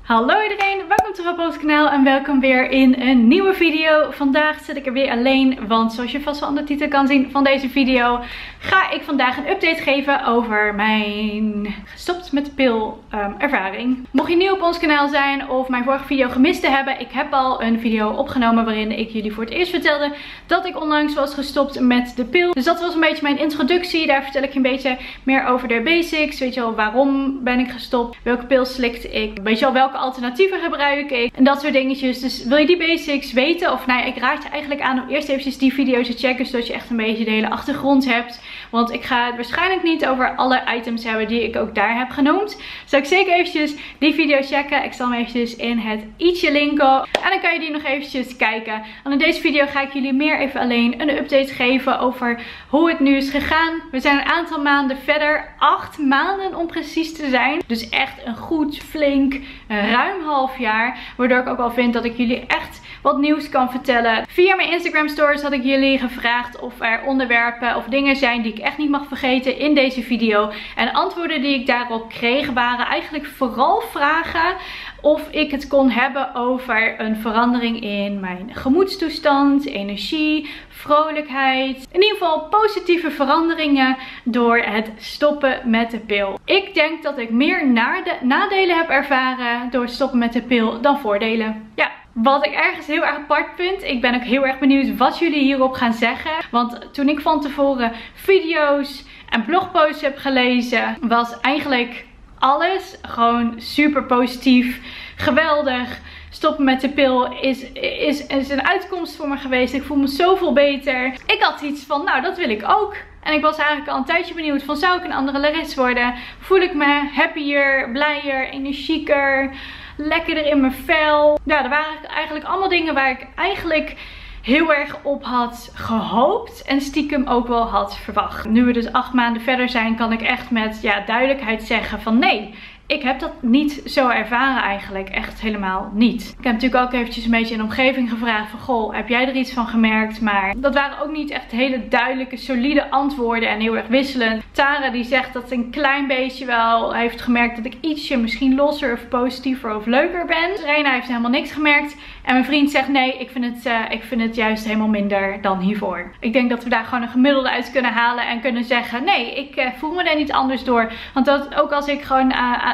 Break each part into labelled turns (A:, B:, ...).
A: Hallo iedereen, welkom terug op ons kanaal en welkom weer in een nieuwe video. Vandaag zit ik er weer alleen, want zoals je vast wel aan de titel kan zien van deze video, ga ik vandaag een update geven over mijn gestopt met de pil ervaring. Mocht je nieuw op ons kanaal zijn of mijn vorige video gemist te hebben, ik heb al een video opgenomen waarin ik jullie voor het eerst vertelde dat ik onlangs was gestopt met de pil. Dus dat was een beetje mijn introductie, daar vertel ik je een beetje meer over de basics. Weet je wel, waarom ben ik gestopt, welke pil slikte ik, weet je wel, welke alternatieven gebruik ik en dat soort dingetjes. Dus wil je die basics weten, of nou ja, ik raad je eigenlijk aan om eerst eventjes die video's te checken, zodat je echt een beetje de hele achtergrond hebt. Want ik ga het waarschijnlijk niet over alle items hebben die ik ook daar heb genoemd. Zal ik zeker eventjes die video checken. Ik zal hem eventjes in het i'tje linken. En dan kan je die nog eventjes kijken. En in deze video ga ik jullie meer even alleen een update geven over hoe het nu is gegaan. We zijn een aantal maanden verder. 8 maanden om precies te zijn. Dus echt een goed, flink, ruim half jaar. Waardoor ik ook al vind dat ik jullie echt wat nieuws kan vertellen. Via mijn Instagram stories had ik jullie gevraagd of er onderwerpen of dingen zijn die ik echt niet mag vergeten in deze video. En de antwoorden die ik daarop kreeg waren eigenlijk vooral vragen of ik het kon hebben over een verandering in mijn gemoedstoestand, energie, vrolijkheid. In ieder geval positieve veranderingen door het stoppen met de pil. Ik denk dat ik meer nadelen heb ervaren door het stoppen met de pil dan voordelen. Ja. Wat ik ergens heel erg apart vind. Ik ben ook heel erg benieuwd wat jullie hierop gaan zeggen. Want toen ik van tevoren video's en blogposts heb gelezen, was eigenlijk alles gewoon super positief. Geweldig. Stoppen met de pil is een uitkomst voor me geweest. Ik voel me zoveel beter. Ik had iets van, nou dat wil ik ook. En ik was eigenlijk al een tijdje benieuwd van, zou ik een andere Laris worden? Voel ik me happier, blijer, energieker, lekkerder in mijn vel? Ja, er waren eigenlijk allemaal dingen waar ik eigenlijk heel erg op had gehoopt en stiekem ook wel had verwacht. Nu we dus 8 maanden verder zijn, kan ik echt met duidelijkheid zeggen van nee, ik heb dat niet zo ervaren eigenlijk. Echt helemaal niet. Ik heb natuurlijk ook eventjes een beetje in de omgeving gevraagd van goh, heb jij er iets van gemerkt? Maar dat waren ook niet echt hele duidelijke, solide antwoorden en heel erg wisselend. Tara die zegt dat ze een klein beetje wel heeft gemerkt dat ik ietsje misschien losser of positiever of leuker ben. Serena heeft helemaal niks gemerkt. En mijn vriend zegt nee, ik vind het juist helemaal minder dan hiervoor. Ik denk dat we daar gewoon een gemiddelde uit kunnen halen en kunnen zeggen nee, ik voel me er niet anders door. Want dat, ook als ik gewoon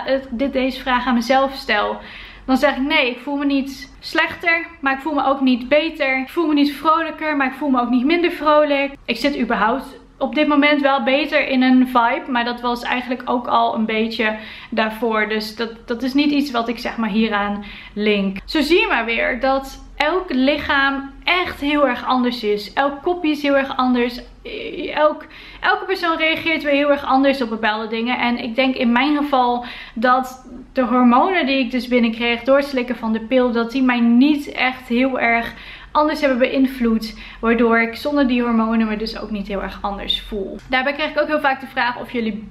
A: deze vraag aan mezelf stel, dan zeg ik nee, ik voel me niet slechter, maar ik voel me ook niet beter. Ik voel me niet vrolijker, maar ik voel me ook niet minder vrolijk. Ik zit überhaupt op dit moment wel beter in een vibe, maar dat was eigenlijk ook al een beetje daarvoor. Dus dat is niet iets wat ik zeg maar hieraan link. Zo zie je maar weer dat elk lichaam echt heel erg anders is. Elk kopje is heel erg anders. Elke persoon reageert weer heel erg anders op bepaalde dingen. En ik denk in mijn geval dat de hormonen die ik dus binnenkreeg door het slikken van de pil, dat die mij niet echt heel erg anders hebben beïnvloed. Waardoor ik zonder die hormonen me dus ook niet heel erg anders voel. Daarbij krijg ik ook heel vaak de vraag of jullie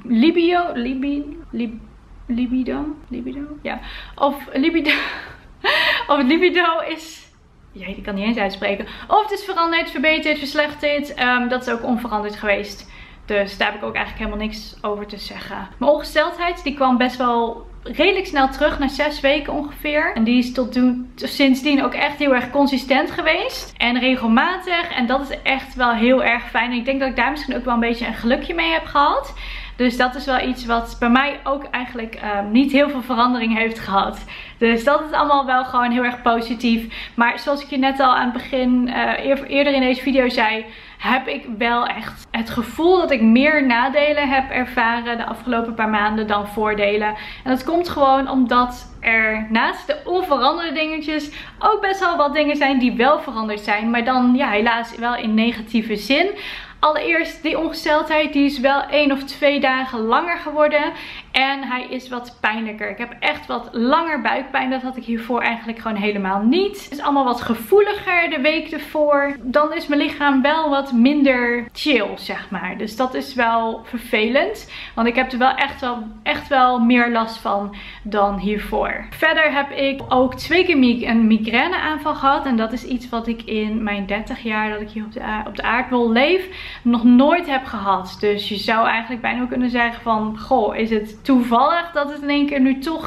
A: libido? Ja. Of het libido is... Jee, ik kan niet eens uitspreken. Of het is veranderd, verbeterd, verslechterd. Dat is ook onveranderd geweest. Dus daar heb ik ook eigenlijk helemaal niks over te zeggen. Mijn ongesteldheid die kwam best wel redelijk snel terug, na 6 weken ongeveer. En die is sindsdien ook echt heel erg consistent geweest. En regelmatig. En dat is echt wel heel erg fijn. En ik denk dat ik daar misschien ook wel een beetje een gelukje mee heb gehad. Dus dat is wel iets wat bij mij ook eigenlijk niet heel veel verandering heeft gehad. Dus dat is allemaal wel gewoon heel erg positief. Maar zoals ik je net al aan het begin, eerder in deze video zei, heb ik wel echt het gevoel dat ik meer nadelen heb ervaren de afgelopen paar maanden dan voordelen. En dat komt gewoon omdat er naast de onveranderde dingetjes ook best wel wat dingen zijn die wel veranderd zijn. Maar dan ja, helaas wel in negatieve zin. Allereerst, die ongesteldheid die is wel 1 of 2 dagen langer geworden. En hij is wat pijnlijker. Ik heb echt wat langer buikpijn. Dat had ik hiervoor eigenlijk gewoon helemaal niet. Het is allemaal wat gevoeliger de week ervoor. Dan is mijn lichaam wel wat minder chill, zeg maar. Dus dat is wel vervelend. Want ik heb er wel echt wel meer last van dan hiervoor. Verder heb ik ook 2 keer een migraineaanval gehad. En dat is iets wat ik in mijn 30 jaar dat ik hier op de aardbol leef nog nooit heb gehad. Dus je zou eigenlijk bijna kunnen zeggen van, goh, is het toevallig dat het in één keer nu toch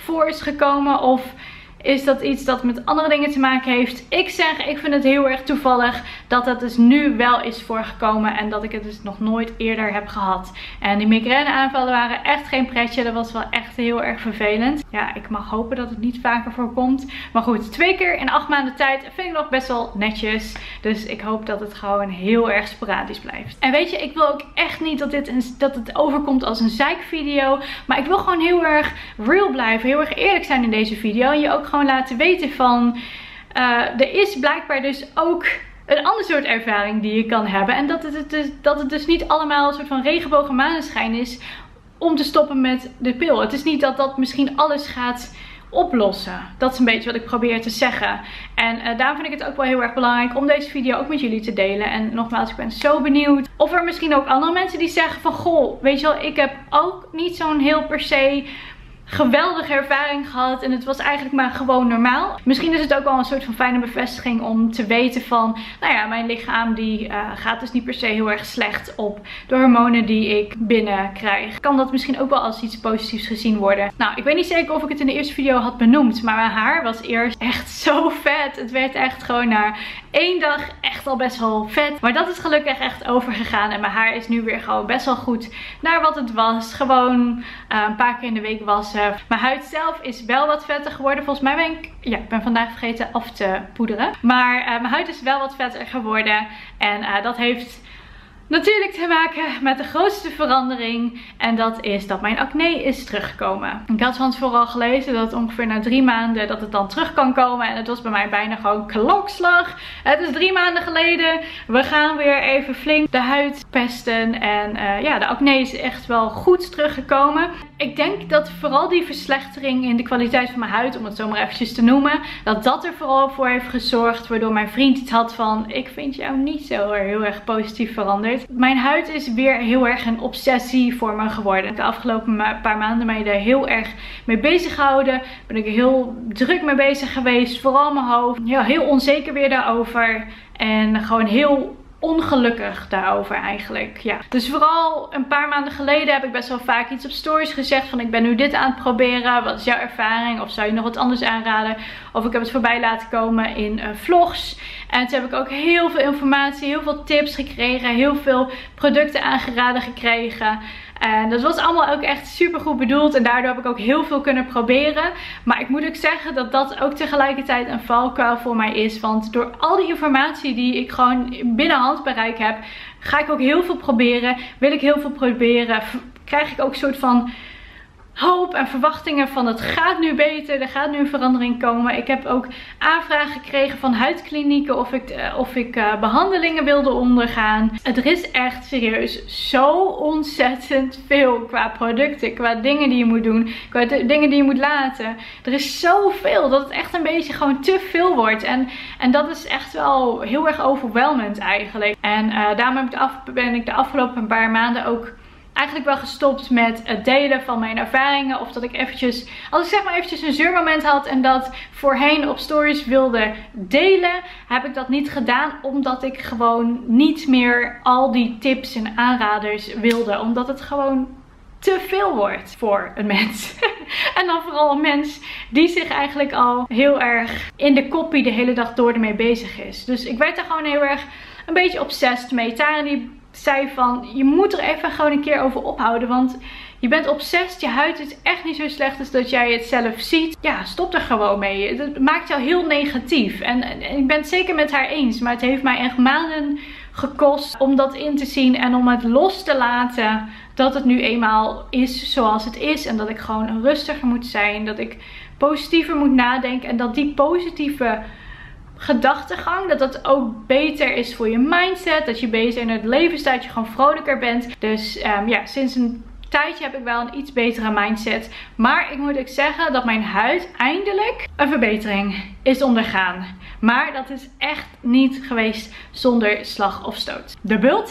A: voor is gekomen of is dat iets dat met andere dingen te maken heeft? Ik zeg, ik vind het heel erg toevallig dat het dus nu wel is voorgekomen en dat ik het dus nog nooit eerder heb gehad. En die migraineaanvallen waren echt geen pretje. Dat was wel echt heel erg vervelend. Ja, ik mag hopen dat het niet vaker voorkomt. Maar goed, 2 keer in 8 maanden tijd vind ik nog best wel netjes. Dus ik hoop dat het gewoon heel erg sporadisch blijft. En weet je, ik wil ook echt niet dat het overkomt als een zeikvideo. Maar ik wil gewoon heel erg real blijven. Heel erg eerlijk zijn in deze video. En je ook gewoon laten weten van er is blijkbaar dus ook een ander soort ervaring die je kan hebben. En dat het dus niet allemaal een soort van regenbogen maneschijn is om te stoppen met de pil. Het is niet dat dat misschien alles gaat oplossen. Dat is een beetje wat ik probeer te zeggen. En daarom vind ik het ook wel heel erg belangrijk om deze video ook met jullie te delen. En nogmaals, ik ben zo benieuwd of er misschien ook andere mensen die zeggen van goh, weet je wel, ik heb ook niet zo'n heel per se geweldige ervaring gehad en het was eigenlijk maar gewoon normaal. Misschien is het ook wel een soort van fijne bevestiging om te weten van, nou ja, mijn lichaam die gaat dus niet per se heel erg slecht op de hormonen die ik binnenkrijg. Kan dat misschien ook wel als iets positiefs gezien worden. Nou, ik weet niet zeker of ik het in de eerste video had benoemd, maar mijn haar was eerst echt zo vet. Het werd echt gewoon na 1 dag echt al best wel vet. Maar dat is gelukkig echt overgegaan en mijn haar is nu weer gewoon best wel goed naar wat het was. Gewoon een paar keer in de week wassen. Mijn huid zelf is wel wat vetter geworden. Volgens mij ik ben vandaag vergeten af te poederen. Maar mijn huid is wel wat vetter geworden. En dat heeft natuurlijk te maken met de grootste verandering. En dat is dat mijn acne is teruggekomen. Ik had van tevoren al gelezen dat ongeveer na 3 maanden dat het dan terug kan komen. En het was bij mij bijna gewoon klokslag. Het is 3 maanden geleden. We gaan weer even flink de huid pesten. En ja, de acne is echt wel goed teruggekomen. Ik denk dat vooral die verslechtering in de kwaliteit van mijn huid, om het zo maar eventjes te noemen, dat er vooral voor heeft gezorgd, waardoor mijn vriend iets had van, ik vind jou niet zo heel erg positief veranderd. Mijn huid is weer heel erg een obsessie voor me geworden. De afgelopen paar maanden ben je daar heel erg mee bezig gehouden. Ben ik er heel druk mee bezig geweest, vooral mijn hoofd. Ja, heel onzeker weer daarover en gewoon heel ongelukkig daarover eigenlijk. Ja. Dus vooral een paar maanden geleden heb ik best wel vaak iets op stories gezegd van ik ben nu dit aan het proberen. Wat is jouw ervaring? Of zou je nog wat anders aanraden? Of ik heb het voorbij laten komen in vlogs. En toen heb ik ook heel veel informatie, heel veel tips gekregen. Heel veel producten aangeraden gekregen. En dat was allemaal ook echt super goed bedoeld. En daardoor heb ik ook heel veel kunnen proberen. Maar ik moet ook zeggen dat dat ook tegelijkertijd een valkuil voor mij is. Want door al die informatie die ik gewoon binnen handbereik heb, ga ik ook heel veel proberen. Wil ik heel veel proberen. Krijg ik ook een soort van hoop en verwachtingen van het gaat nu beter, er gaat nu een verandering komen. Ik heb ook aanvragen gekregen van huidklinieken of ik behandelingen wilde ondergaan. Er is echt serieus zo ontzettend veel qua producten, qua dingen die je moet doen, qua dingen die je moet laten. Er is zoveel dat het echt een beetje gewoon te veel wordt. En dat is echt wel heel erg overwhelmend eigenlijk. En daarom ben ik de afgelopen paar maanden ook eigenlijk wel gestopt met het delen van mijn ervaringen. Of dat ik eventjes, als ik zeg maar eventjes een zeurmoment had en dat voorheen op stories wilde delen, heb ik dat niet gedaan. Omdat ik gewoon niet meer al die tips en aanraders wilde. Omdat het gewoon te veel wordt voor een mens. En dan vooral een mens die zich eigenlijk al heel erg in de koppie de hele dag door ermee bezig is. Dus ik werd er gewoon heel erg een beetje obsessed mee. Tara die zei van, je moet er even gewoon een keer over ophouden. Want je bent obsessed, je huid is echt niet zo slecht als dat jij het zelf ziet. Ja, stop er gewoon mee. Het maakt jou heel negatief. En ik ben het zeker met haar eens. Maar het heeft mij echt maanden gekost om dat in te zien. En om het los te laten dat het nu eenmaal is zoals het is. En dat ik gewoon rustiger moet zijn. Dat ik positiever moet nadenken. En dat die positieve gedachtegang, dat dat ook beter is voor je mindset. Dat je beter in het leven staat, dat je gewoon vrolijker bent. Dus ja, sinds een tijdje heb ik wel een iets betere mindset. Maar ik moet ook zeggen dat mijn huid eindelijk een verbetering is ondergaan. Maar dat is echt niet geweest zonder slag of stoot. De bulten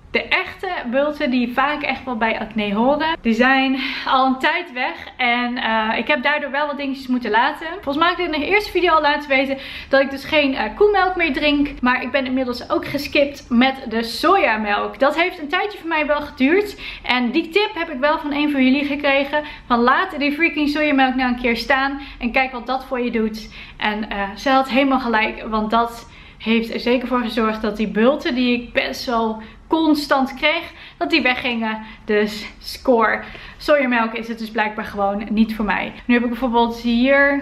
A: De echte bulten die vaak echt wel bij acne horen, die zijn al een tijd weg. En ik heb daardoor wel wat dingetjes moeten laten. Volgens mij heb ik in de eerste video al laten weten dat ik dus geen koemelk meer drink. Maar ik ben inmiddels ook geskipt met de sojamelk. Dat heeft een tijdje voor mij wel geduurd. En die tip heb ik wel van een van jullie gekregen. Van laat die freaking sojamelk nou een keer staan. En kijk wat dat voor je doet. En ze had helemaal gelijk. Want dat heeft er zeker voor gezorgd dat die bulten die ik best wel constant kreeg, dat die weggingen. Dus score. Sojamelk is het dus blijkbaar gewoon niet voor mij. Nu heb ik bijvoorbeeld hier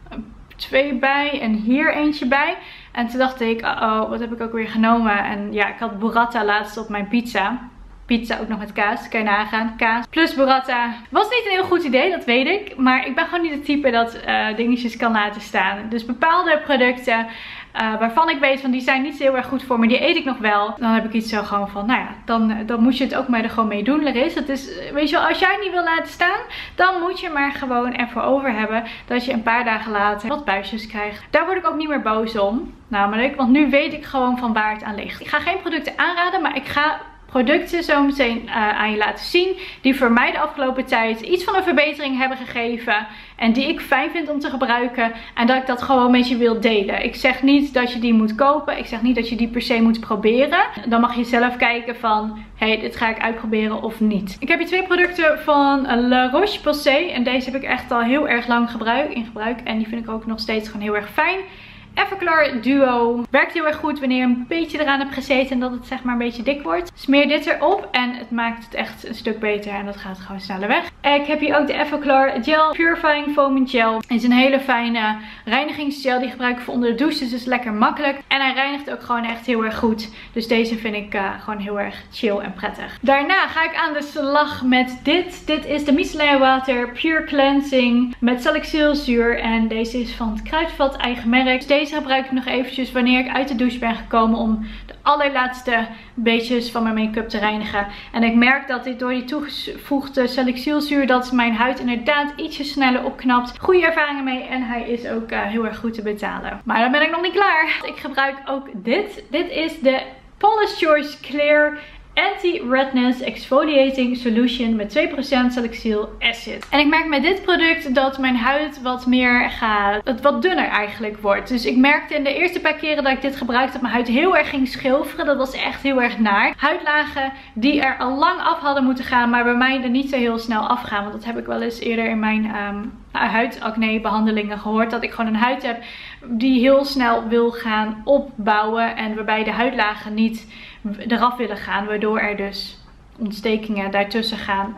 A: 2 bij en hier eentje bij. En toen dacht ik, oh, wat heb ik ook weer genomen? En ja, ik had burrata laatst op mijn pizza. Pizza ook nog met kaas, kan je nagaan. Kaas plus burrata. Was niet een heel goed idee, dat weet ik. Maar ik ben gewoon niet het type dat dingetjes kan laten staan. Dus bepaalde producten waarvan ik weet van die zijn niet zo heel erg goed voor me, die eet ik nog wel. Dan heb ik iets zo gewoon van, nou ja, dan moet je het ook maar er gewoon mee doen, Laris. Het is, weet je wel, als jij het niet wil laten staan, dan moet je maar gewoon ervoor over hebben dat je een paar dagen later wat buisjes krijgt. Daar word ik ook niet meer boos om, namelijk, want nu weet ik gewoon van waar het aan ligt. Ik ga geen producten aanraden, maar ik ga producten zo meteen aan je laten zien die voor mij de afgelopen tijd iets van een verbetering hebben gegeven en die ik fijn vind om te gebruiken en dat ik dat gewoon met je wil delen. Ik zeg niet dat je die moet kopen, ik zeg niet dat je die per se moet proberen. Dan mag je zelf kijken van, hey, dit ga ik uitproberen of niet. Ik heb hier 2 producten van La Roche-Posay en deze heb ik echt al heel erg lang in gebruik en die vind ik ook nog steeds gewoon heel erg fijn. Everclar Duo werkt heel erg goed wanneer je een beetje eraan hebt gezeten en dat het zeg maar een beetje dik wordt. Smeer dit erop en het maakt het echt een stuk beter en dat gaat gewoon sneller weg. Ik heb hier ook de Everclar Gel Purifying Foaming Gel. Het is een hele fijne reinigingsgel, die gebruik ik voor onder de douche, dus het is lekker makkelijk. En hij reinigt ook gewoon echt heel erg goed. Dus deze vind ik gewoon heel erg chill en prettig. Daarna ga ik aan de slag met dit. Dit is de Micellar Water Pure Cleansing met salicylzuur en deze is van het Kruidvat eigen merk. Deze gebruik ik nog eventjes wanneer ik uit de douche ben gekomen om de allerlaatste beetjes van mijn make-up te reinigen. En ik merk dat dit door die toegevoegde salicylzuur dat mijn huid inderdaad ietsje sneller opknapt. Goede ervaringen mee en hij is ook heel erg goed te betalen. Maar dan ben ik nog niet klaar. Ik gebruik ook dit. Dit is de Paula's Choice Clear Anti-Redness Exfoliating Solution met 2% salicylic acid. En ik merk met dit product dat mijn huid wat meer wat dunner eigenlijk wordt. Dus ik merkte in de eerste paar keren dat ik dit gebruikte dat mijn huid heel erg ging schilferen. Dat was echt heel erg naar. Huidlagen die er al lang af hadden moeten gaan, maar bij mij er niet zo heel snel afgaan. Want dat heb ik wel eens eerder in mijn huidacne behandelingen gehoord. Dat ik gewoon een huid heb die heel snel wil gaan opbouwen en waarbij de huidlagen niet eraf willen gaan, waardoor er dus ontstekingen daartussen gaan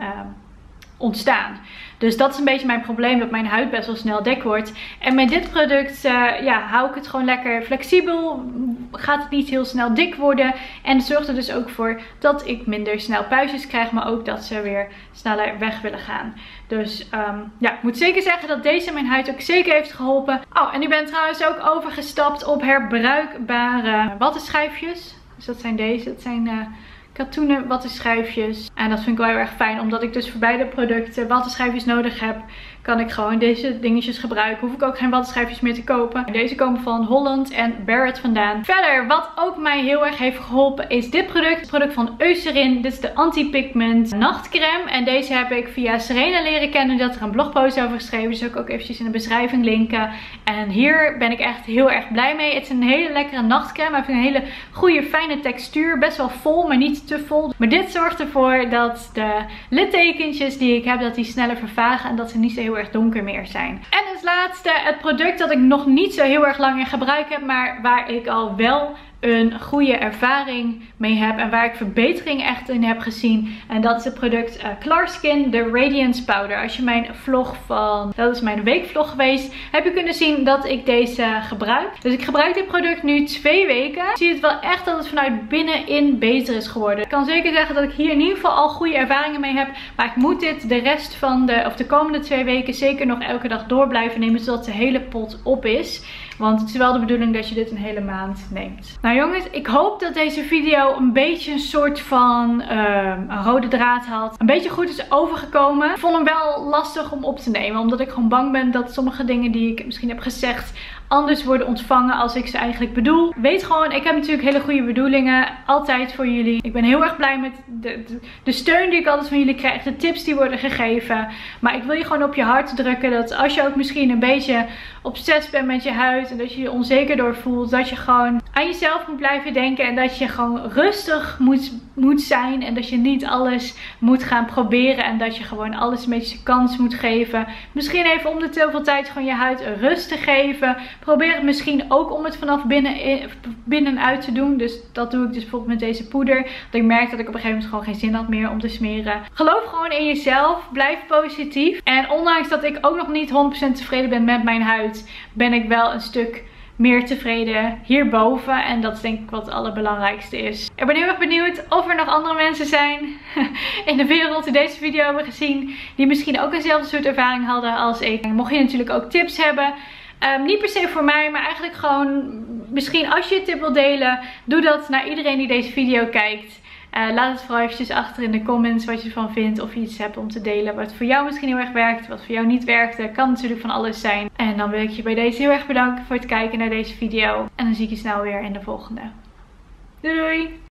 A: ontstaan. Dus dat is een beetje mijn probleem, dat mijn huid best wel snel dik wordt. En met dit product ja, hou ik het gewoon lekker flexibel. Gaat het niet heel snel dik worden. En het zorgt er dus ook voor dat ik minder snel puistjes krijg. Maar ook dat ze weer sneller weg willen gaan. Dus ja, ik moet zeker zeggen dat deze mijn huid ook zeker heeft geholpen. Oh, en ik ben trouwens ook overgestapt op herbruikbare wattenschijfjes. Dus dat zijn deze. Dat zijn katoenen wattenschijfjes. En dat vind ik wel heel erg fijn. Omdat ik dus voor beide producten wattenschijfjes nodig heb, kan ik gewoon deze dingetjes gebruiken. Hoef ik ook geen wattenschijfjes meer te kopen. Deze komen van Holland en Barrett vandaan. Verder, wat ook mij heel erg heeft geholpen, is dit product. Het product van Eucerin. Dit is de Anti-Pigment Nachtcreme. En deze heb ik via Serena leren kennen. Die had er een blogpost over geschreven. Dus ook eventjes in de beschrijving linken. En hier ben ik echt heel erg blij mee. Het is een hele lekkere nachtcreme. Hij heeft een hele goede, fijne textuur. Best wel vol, maar niet te vol. Maar dit zorgt ervoor dat de littekentjes die ik heb, dat die sneller vervagen. En dat ze niet zo heel erg donker meer zijn. En als laatste het product dat ik nog niet zo heel erg lang in gebruik heb, maar waar ik al wel een goede ervaring mee heb en waar ik verbetering echt in heb gezien. En dat is het product Klarskin, de Radiance Powder. Als je mijn vlog dat is mijn weekvlog geweest, heb je kunnen zien dat ik deze gebruik. Dus ik gebruik dit product nu 2 weken. Ik zie het wel echt dat het vanuit binnenin beter is geworden. Ik kan zeker zeggen dat ik hier in ieder geval al goede ervaringen mee heb. Maar ik moet dit de rest van de komende 2 weken zeker nog elke dag door blijven nemen, zodat de hele pot op is. Want het is wel de bedoeling dat je dit een hele maand neemt. Nou jongens, ik hoop dat deze video een beetje een soort van een rode draad had. Een beetje goed is overgekomen. Ik vond hem wel lastig om op te nemen. Omdat ik gewoon bang ben dat sommige dingen die ik misschien heb gezegd anders worden ontvangen als ik ze eigenlijk bedoel. Weet gewoon, ik heb natuurlijk hele goede bedoelingen. Altijd voor jullie. Ik ben heel erg blij met de steun die ik altijd van jullie krijg. De tips die worden gegeven. Maar ik wil je gewoon op je hart drukken dat als je ook misschien een beetje obsessief bent met je huid. En dat je je onzeker door voelt. Dat je gewoon aan jezelf moet blijven denken. En dat je gewoon rustig moet zijn. En dat je niet alles moet gaan proberen. En dat je gewoon alles een beetje kans moet geven. Misschien even om de zoveel tijd gewoon je huid rust te geven. Probeer het misschien ook om het vanaf binnenuit te doen. Dus dat doe ik dus bijvoorbeeld met deze poeder. Dat ik merk dat ik op een gegeven moment gewoon geen zin had meer om te smeren. Geloof gewoon in jezelf. Blijf positief. En ondanks dat ik ook nog niet 100% tevreden ben met mijn huid, ben ik wel een stuk meer tevreden hierboven. En dat is denk ik wat het allerbelangrijkste is. Ik ben heel erg benieuwd of er nog andere mensen zijn in de wereld die deze video hebben gezien. Die misschien ook eenzelfde soort ervaring hadden als ik. Mocht je natuurlijk ook tips hebben. Niet per se voor mij, maar eigenlijk gewoon misschien als je een tip wilt delen. Doe dat naar iedereen die deze video kijkt. Laat het vooral eventjes achter in de comments wat je ervan vindt. Of je iets hebt om te delen wat voor jou misschien heel erg werkt. Wat voor jou niet werkte. Kan natuurlijk van alles zijn. En dan wil ik je bij deze heel erg bedanken voor het kijken naar deze video. En dan zie ik je snel weer in de volgende. Doei doei!